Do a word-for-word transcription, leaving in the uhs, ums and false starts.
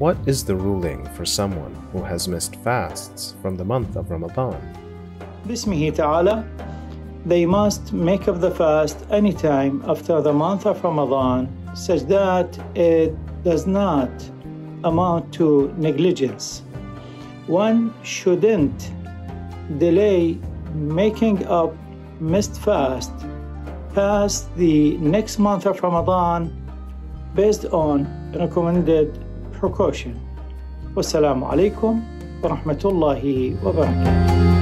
what is the ruling for someone who has missed fasts from the month of Ramadan? Bismihi ta'ala, they must make up the fast anytime after the month of Ramadan, such that it does not amount to negligence. One shouldn't delay making up missed fast past the next month of Ramadan based on recommended precaution. Wassalamu alaikum wa rahmatullahi wa barakatuh.